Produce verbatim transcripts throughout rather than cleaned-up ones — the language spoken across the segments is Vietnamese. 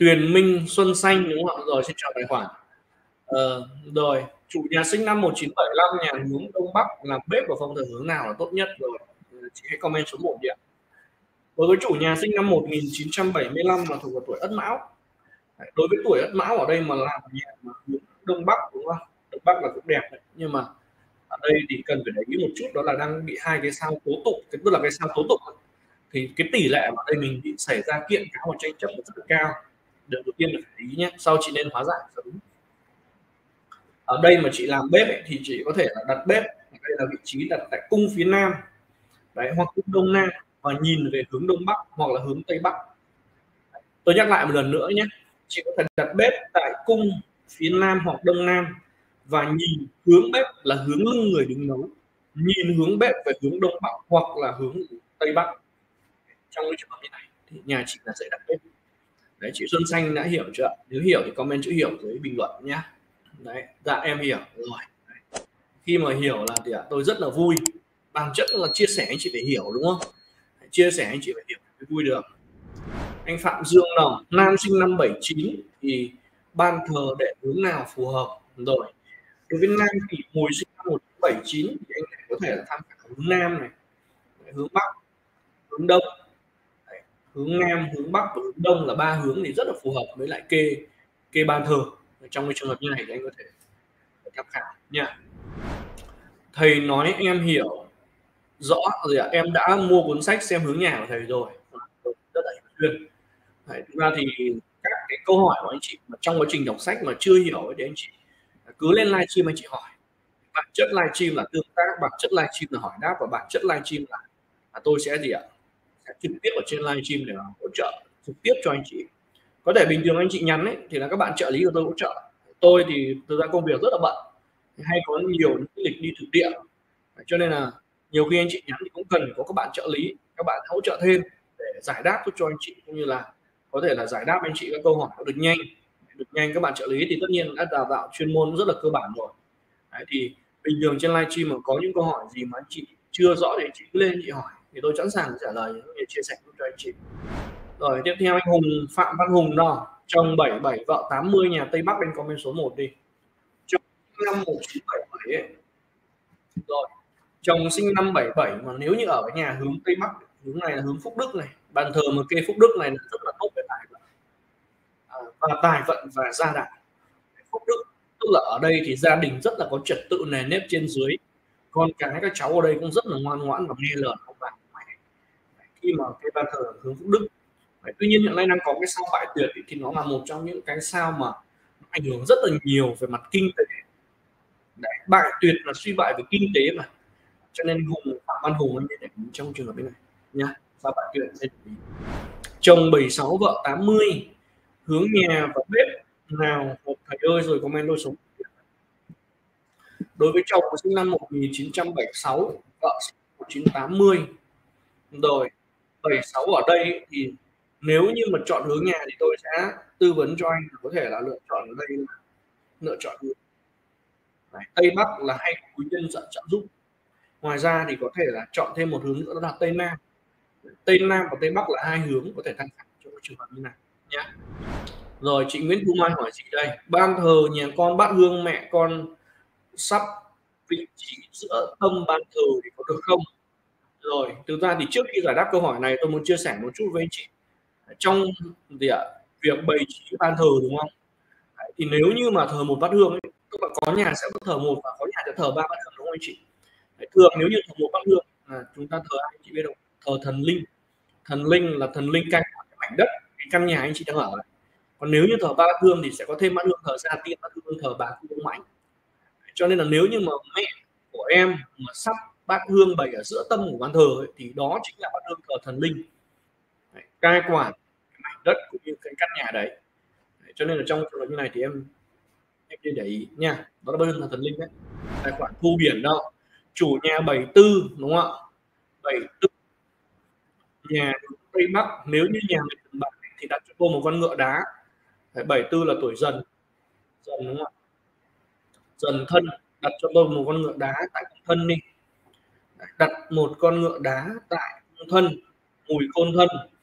Tuyền Minh Xuân Xanh đúng không ạ? Rồi xin chào tài khoản. Ờ, rồi chủ nhà sinh năm một nghìn chín trăm bảy mươi lăm, nhà hướng đông bắc, làm bếp và phong thủy hướng nào là tốt nhất? Rồi chị hãy comment số một đi ạ. Đối với chủ nhà sinh năm một nghìn chín trăm bảy mươi lăm mà thuộc vào tuổi Ất Mão, đối với tuổi Ất Mão ở đây mà làm nhà mà hướng đông bắc đúng không? Đông bắc là cũng đẹp đấy. Nhưng mà ở đây thì cần phải để ý một chút, đó là đang bị hai cái sao tố tụng, cái tức là cái sao tố tụng thì cái tỷ lệ ở đây mình bị xảy ra kiện cáo và tranh chấp rất là cao. Điều đầu tiên là phải ý nhé, sau chị nên hóa giải sớm. Ở đây mà chị làm bếp ấy, thì chị có thể là đặt bếp, đây là vị trí đặt tại cung phía nam đấy, hoặc cung đông nam và nhìn về hướng đông bắc hoặc là hướng tây bắc. Tôi nhắc lại một lần nữa nhé, chị có thể đặt bếp tại cung phía nam hoặc đông nam và nhìn hướng bếp là hướng lưng người đứng nấu, nhìn hướng bếp về hướng đông bắc hoặc là hướng tây bắc. Trong cái trường hợp như này thì nhà chị là sẽ đặt bếp. Đấy, chị Xuân Xanh đã hiểu chưa? Nếu hiểu thì comment chữ hiểu dưới bình luận nhé. Đấy, dạ em hiểu rồi. Đấy. Khi mà hiểu là thì à, tôi rất là vui. Bản chất là chia sẻ anh chị phải hiểu đúng không? Chia sẻ anh chị phải hiểu mới vui được. Anh Phạm Dương Đồng, nam sinh năm bảy chín thì ban thờ để hướng nào phù hợp? Rồi, đối với nam kỷ Mùi sinh năm một nghìn chín trăm bảy mươi chín thì anh có thể là tham khảo hướng nam này, hướng bắc, hướng đông. Đấy, hướng nam, hướng bắc và hướng đông là ba hướng thì rất là phù hợp với lại kê kê ban thờ. Trong cái trường hợp như này thì anh có thể tham khảo nha. Thầy nói em hiểu rõ rồi ạ. Em đã mua cuốn sách xem hướng nhà của thầy rồi, rất là duyên. Thực ra thì các cái câu hỏi của anh chị mà trong quá trình đọc sách mà chưa hiểu thì anh chị cứ lên livestream anh chị hỏi. Bản chất livestream là tương tác, bản chất livestream là hỏi đáp, và bản chất livestream là, là tôi sẽ gì ạ, sẽ trực tiếp ở trên livestream để hỗ trợ trực tiếp cho anh chị. Có thể bình thường anh chị nhắn ấy thì là các bạn trợ lý của tôi hỗ trợ. Tôi thì thực ra công việc rất là bận, hay có nhiều lịch đi thực địa, cho nên là nhiều khi anh chị nhắn thì cũng cần có các bạn trợ lý, các bạn hỗ trợ thêm để giải đáp cho anh chị, cũng như là có thể là giải đáp anh chị các câu hỏi được nhanh được nhanh. Các bạn trợ lý thì tất nhiên đã đào tạo chuyên môn rất là cơ bản rồi. Đấy, thì bình thường trên livestream mà có những câu hỏi gì mà anh chị chưa rõ thì anh chị cứ lên chị hỏi thì tôi sẵn sàng trả lời để chia sẻ cho anh chị. Rồi tiếp theo anh Hùng, Phạm Văn Hùng đó, chồng bảy bảy vợ tám mươi, nhà Tây Bắc, anh comment số một đi. Chồng năm một nghìn chín trăm bảy mươi bảy ấy. Rồi chồng sinh năm bảy bảy mà nếu như ở cái nhà hướng Tây Bắc, hướng này là hướng Phúc Đức này, bàn thờ mà kê Phúc Đức này là rất là tốt về tài vận, à, và tài vận và gia đạo. Phúc Đức tức là ở đây thì gia đình rất là có trật tự nề nếp trên dưới, con cái các cháu ở đây cũng rất là ngoan ngoãn và nghe lời ông bà mẹ khi mà cái bàn thờ hướng Phúc Đức. Đấy, tuy nhiên hiện nay đang có cái sao Bại Tuyệt thì nó là một trong những cái sao mà ảnh hưởng rất là nhiều về mặt kinh tế. Đấy, Bại Tuyệt là suy bại về kinh tế mà, cho nên Hùng, Phạm Văn Hùng anh để trong trường hợp bên này nhá. Sao Bại Tuyệt nên chồng bảy sáu vợ tám mươi, hướng nhà và bếp nào một thầy ơi, rồi comment đôi số. Đối với chồng sinh năm một nghìn chín trăm bảy mươi sáu, vợ sinh năm một nghìn chín trăm tám mươi. Rồi bảy sáu ở đây thì nếu như mà chọn hướng nhà thì tôi sẽ tư vấn cho anh có thể là lựa chọn ở đây là lựa chọn hướng Đấy, Tây Bắc là hay quý nhân dẫn trợ giúp. Ngoài ra thì có thể là chọn thêm một hướng nữa là Tây Nam. Tây Nam và Tây Bắc là hai hướng có thể tham khảo trong trường hợp như này nhé. Rồi chị Nguyễn Thu Mai hỏi gì đây? Ban thờ nhà con bát hương mẹ con sắp vị trí giữa tâm ban thờ thì có được không? Rồi thực ra thì trước khi giải đáp câu hỏi này tôi muốn chia sẻ một chút với anh chị trong gì ạ, việc bày trí ban thờ đúng không? Đấy, thì nếu như mà thờ một bát hương ấy, tức là có nhà sẽ thờ một và có nhà sẽ thờ ba bát hương đúng không anh chị? Đấy, thường nếu như thờ một bát hương là chúng ta thờ anh chị biết không? Thờ thần linh. Thần linh là thần linh canh cái mảnh đất, cái căn nhà anh chị đang ở. Còn nếu như thờ ba bát hương thì sẽ có thêm bát hương thờ gia tiên, bát hương thờ bà Cung Mãnh. Cho nên là nếu như mà mẹ của em mà sắp bát hương bày ở giữa tâm của ban thờ ấy, thì đó chính là bát hương thờ thần linh. Đấy, cai quản cái mảnh đất cũng như cái căn nhà đấy. Đấy, cho nên là trong trường hợp như này thì em em nên để ý nha, đó là bát hương thờ thần linh đấy. Tài khoản Thu Biển đâu, chủ nhà bảy tư đúng không ạ? bảy tư nhà Tây Bắc, nếu như nhà mình bạc thì đặt cho cô một con ngựa đá. bảy tư là tuổi Dần, Dần đúng không ạ? Dần Thân, đặt cho tôi một con ngựa đá tại Thân đi. Đặt một con ngựa đá tại Thân, Mùi Côn Thân.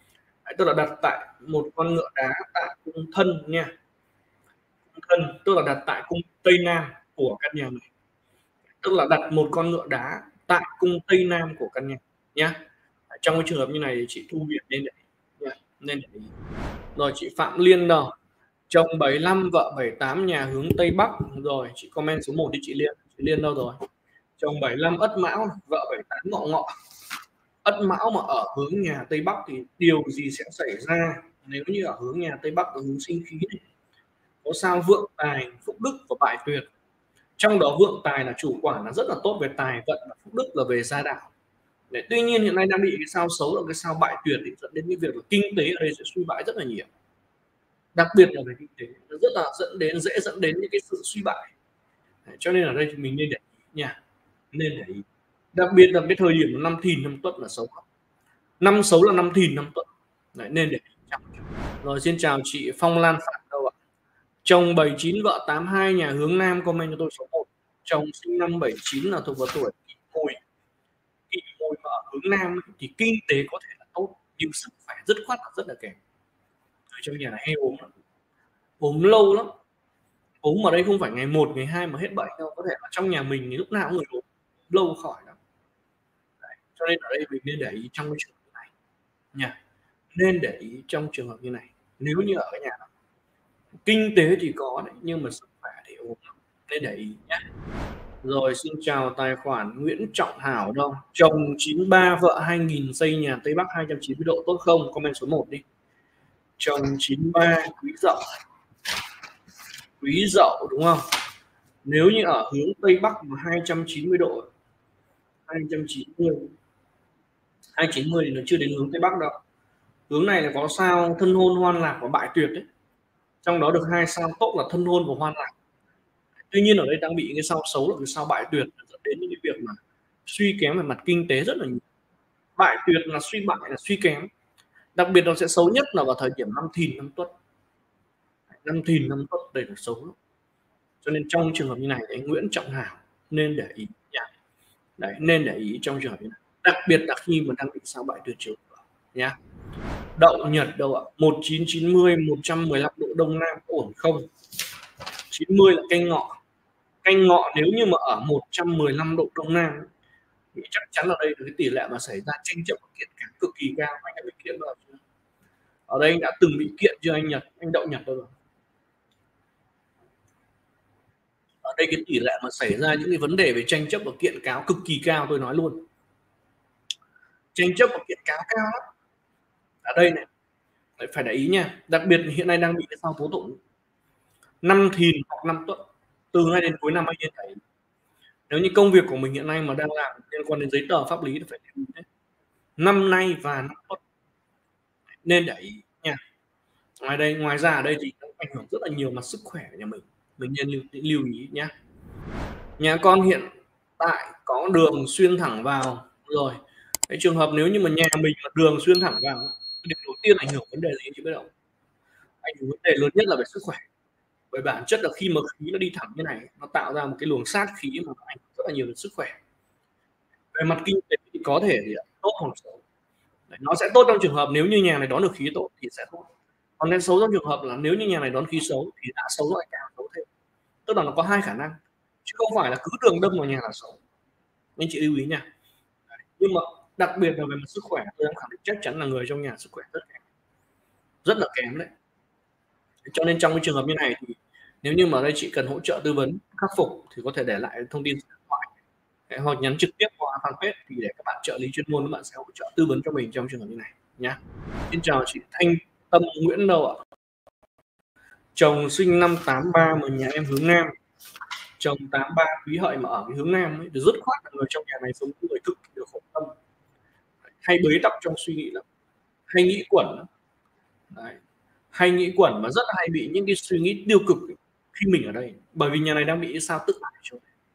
Đấy, tức là đặt tại một con ngựa đá tại cung thân nha. Cung thân tức là đặt tại cung Tây Nam của căn nhà này. Tức là đặt một con ngựa đá tại cung Tây Nam của căn nhà nhá. Trong cái trường hợp như này thì chị Thu Huyền nên để ý nha, nên để ý. Rồi chị Phạm Liên đâu? Chồng bảy lăm, vợ bảy tám, nhà hướng Tây Bắc. Rồi, chị comment số một đi chị Liên. Chị Liên đâu rồi? Chồng bảy lăm Ất Mão, vợ bảy tám Ngọ Ngọ. Ất Mão mà ở hướng nhà Tây Bắc thì điều gì sẽ xảy ra nếu như ở hướng nhà Tây Bắc ở hướng sinh khí này? Có sao vượng tài, phúc đức và bại tuyệt. Trong đó vượng tài là chủ quản là rất là tốt về tài vận, và phúc đức là về gia đạo. Để, tuy nhiên hiện nay đang bị cái sao xấu là cái sao bại tuyệt thì dẫn đến cái việc là kinh tế ở đây sẽ suy bại rất là nhiều, đặc biệt là về kinh tế nó rất là dẫn đến dễ dẫn đến những cái sự suy bại. Đấy, cho nên ở đây thì mình nên để ý nha, nên để ý, đặc biệt là cái thời điểm năm Thìn năm Tuất là xấu, năm xấu là năm Thìn năm Tuất. Đấy, nên để ý. Rồi xin chào chị Phong Lan Phạm đâu ạ? Chồng bảy chín, vợ tám hai, nhà hướng Nam, comment cho tôi số một. Chồng sinh năm bảy chín là thuộc vào tuổi Kỷ Mùi. Kỷ Mùi mà ở hướng Nam thì kinh tế có thể là tốt nhưng sức khỏe dứt khoát là rất là kém. Ở trong nhà này hay ốm lắm, ốm lâu lắm. Ốm ở đây không phải ngày một, ngày hai mà hết bệnh đâu, có thể là trong nhà mình thì lúc nào cũng người ốm lâu khỏi lắm. Đấy, cho nên ở đây mình nên để ý trong cái trường hợp này nha, nên để ý trong trường hợp như này. Nếu như ở cái nhà đó kinh tế thì có đấy nhưng mà sức khỏe thì ốm lắm, nên để ý nhé. Rồi xin chào tài khoản Nguyễn Trọng Hảo đâu? Chồng chín ba, vợ hai nghìn, xây nhà Tây Bắc hai trăm chín mươi độ tốt không? Comment số một đi. Chồng chín ba, Quý Dậu. Quý Dậu đúng không? Nếu như ở hướng Tây Bắc mà hai trăm chín mươi độ, hai trăm chín mươi, hai trăm chín mươi thì nó chưa đến hướng Tây Bắc đâu. Hướng này là có sao thân hôn, hoan lạc và bại tuyệt đấy. Trong đó được hai sao tốt là thân hôn và hoan lạc. Tuy nhiên ở đây đang bị cái sao xấu là cái sao bại tuyệt, dẫn đến những cái việc mà suy kém về mặt kinh tế rất là nhiều. Bại tuyệt là suy bại, là suy kém. Đặc biệt nó sẽ xấu nhất là vào thời điểm năm Thìn năm Tuất. Năm Thìn năm Tuất đây là xấu lắm. Cho nên trong trường hợp như này anh Nguyễn Trọng Hảo nên để ý nha. Đấy, nên để ý trong trường hợp như này, đặc biệt là khi mà đang bị sao bại tuyệt chiếu nhá. Đậu Nhật đâu ạ? một chín chín mươi, một trăm mười lăm độ Đông Nam ổn không? chín mươi là canh Ngọ. Canh Ngọ nếu như mà ở một trăm mười lăm độ Đông Nam thì chắc chắn là đây là cái tỷ lệ mà xảy ra tranh chấp kiện cáo cực kỳ cao. Anh đã bị kiện rồi. Ở đây anh đã từng bị kiện chưa anh Nhật? Anh Đậu Nhật đâu rồi? Ở đây cái tỷ lệ mà xảy ra những cái vấn đề về tranh chấp và kiện cáo cực kỳ cao, tôi nói luôn. Tranh chấp và kiện cáo cao lắm. Ở đây này, đấy, phải để ý nha. Đặc biệt hiện nay đang bị cái sao tố tụng năm Thìn hoặc năm Tuất, từ nay đến cuối năm anh nên thấy. Nếu như công việc của mình hiện nay mà đang làm liên quan đến giấy tờ pháp lý thì phải lưu ý đấy. Năm nay và năm Tuất nên để ý nha. Ngoài đây, ngoài ra ở đây thì nó ảnh hưởng rất là nhiều mặt sức khỏe của nhà mình, mình nên lưu, lưu ý nhé. Nhà con hiện tại có đường xuyên thẳng vào rồi. Cái trường hợp nếu như mà nhà mình mà đường xuyên thẳng vào, điều đầu tiên ảnh hưởng vấn đề gì chị biết không? Ảnh hưởng vấn đề lớn nhất là về sức khỏe. Bởi bản chất là khi mà khí nó đi thẳng như này, nó tạo ra một cái luồng sát khí mà ảnh hưởng rất là nhiều đến sức khỏe. Về mặt kinh tế thì có thể thì tốt hoặc xấu. Đấy, nó sẽ tốt trong trường hợp nếu như nhà này đón được khí tốt thì sẽ tốt. Còn nên xấu trong trường hợp là nếu như nhà này đón khí xấu thì đã xấu lại càng xấu thêm. Tức là nó có hai khả năng, chứ không phải là cứ đường đâm vào nhà là xấu. Anh chị lưu ý nha. Đấy. Nhưng mà đặc biệt là về mặt sức khỏe, tôi đang khẳng định chắc chắn là người trong nhà sức khỏe rất kém, rất là kém đấy. Cho nên trong cái trường hợp như này thì nếu như mà đây chị cần hỗ trợ tư vấn khắc phục thì có thể để lại thông tin điện thoại hoặc nhắn trực tiếp qua fanpage thì để các bạn trợ lý chuyên môn các bạn sẽ hỗ trợ tư vấn cho mình trong trường hợp như này nhá. Xin chào chị Thanh Tâm Nguyễn đâu ạ? Chồng sinh năm tám ba mà nhà em hướng Nam. Chồng tám ba Quý Hợi mà ở cái hướng Nam ấy, thì dứt khoát là người trong nhà này sống người cực kỳ được khổ tâm, hay bế tắc trong suy nghĩ lắm, hay nghĩ quẩn lắm. Đấy. Hay nghĩ quẩn và rất hay bị những cái suy nghĩ tiêu cực khi mình ở đây, bởi vì nhà này đang bị sao tự ải.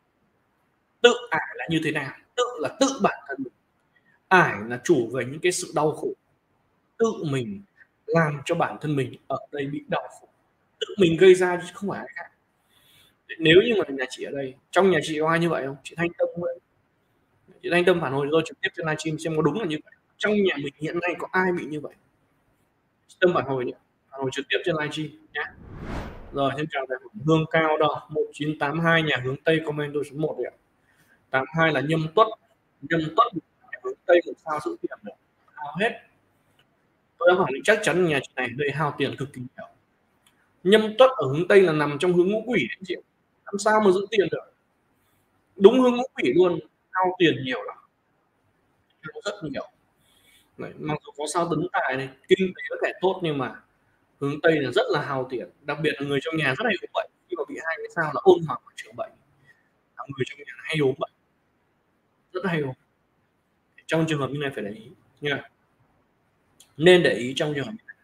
Tự ải là như thế nào? Tự là tự bản thân mình, ải là chủ về những cái sự đau khổ, tự mình làm cho bản thân mình ở đây bị đau khổ, tự mình gây ra chứ không phải ai khác. Nếu như mà nhà chị ở đây, trong nhà chị có ai như vậy không? Chị Thanh Tâm vậy. Chị Thanh Tâm phản hồi tôi trực tiếp trên livestream xem có đúng là như vậy. Trong nhà mình hiện nay có ai bị như vậy? Tâm phản hồi nhé, phản hồi trực tiếp trên livestream nhá. Rồi, xin chào tài khoản Hương Cao Đo, một chín tám hai nhà hướng Tây, comment tôi số một đi ạ. tám hai là Nhâm Tuất, Nhâm Tuất nhà hướng Tây làm sao giữ tiền được, hao hết. Tôi đã khẳng định chắc chắn nhà chị này đây hao tiền cực kỳ nhiều. Nhâm Tuất ở hướng Tây là nằm trong hướng ngũ quỷ đấy chị, làm sao mà giữ tiền được. Đúng hướng ngũ quỷ luôn, hao tiền nhiều lắm. Hao rất nhiều. Đấy, mặc dù có sao tấn tài này, kinh tế có thể tốt nhưng mà hướng Tây là rất là hao tiền, đặc biệt là người trong nhà rất hay ốm bệnh, khi mà bị hai cái sao là ôn hoặc và chữa bệnh, là người trong nhà hay ốm bệnh. Rất hay ốm. Trong trường hợp như này phải để ý nha. Nên để ý trong trường hợp này.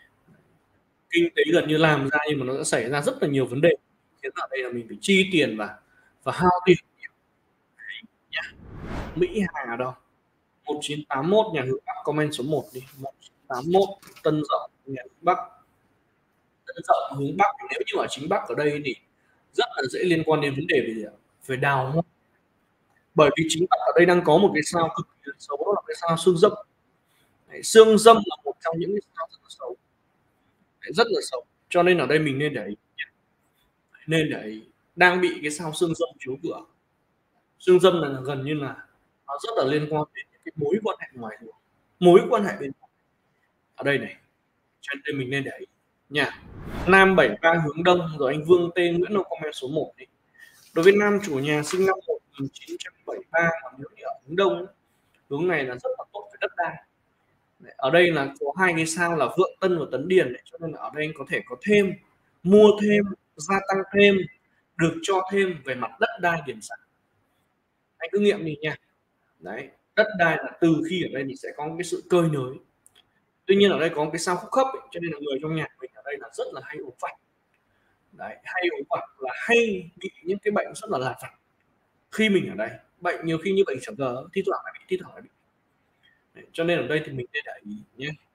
Kinh tế gần như làm ra nhưng mà nó sẽ xảy ra rất là nhiều vấn đề, khiến ở đây là mình phải chi tiền và và hao tiền nhiều. Đấy, nhá. Mỹ Hà đâu? một chín tám mốt nhà hướng Bắc, comment số một đi. một chín tám mốt Tân Dậu nhà hướng Bắc. Tân Dậu hướng Bắc, nếu như ở chính Bắc ở đây thì rất là dễ liên quan đến vấn đề về gì ạ? Về đào hoa. Bởi vì chính Bắc ở đây đang có một cái sao cực kỳ là xấu, đó là cái sao Xương Dâm. Đấy, Xương Dâm là một trong những cái sao rất là xấu. Đấy, rất là xấu. Cho nên ở đây mình nên để ý nhá. Nên để ý, đang bị cái sao Xương Dâm chiếu cửa. Xương Dâm là gần như là nó rất là liên quan đến những cái mối quan hệ ngoài luồng, mối quan hệ bên ngoài. Ở đây này, cho nên mình nên để ý nha. Nam bảy ba hướng Đông, rồi anh Vương T Nguyễn đâu comment số một đi. Đối với nam chủ nhà sinh năm một nghìn chín trăm bảy mươi ba mà nếu như ở hướng Đông, hướng này là rất là tốt về đất đai. Ở đây là có hai cái sao là Vượng Tân và Tấn Điền, cho nên là ở đây có thể có thêm, mua thêm, gia tăng thêm, được cho thêm về mặt đất đai điền sản. Anh cứ nghiệm đi nha. Đấy, đất đai là từ khi ở đây thì sẽ có cái sự cơi nới. Tuy nhiên ở đây có cái sao khúc khấp ấy, cho nên là người trong nhà mình ở đây là rất là hay ốm vặt. Đấy, hay ốm vặt là hay bị những cái bệnh rất là lặt vặt. Khi mình ở đây, bệnh nhiều khi như bệnh sởi thi thoảng lại bị, thi thoảng lại bị. Đấy, cho nên ở đây thì mình nên để ý nhé.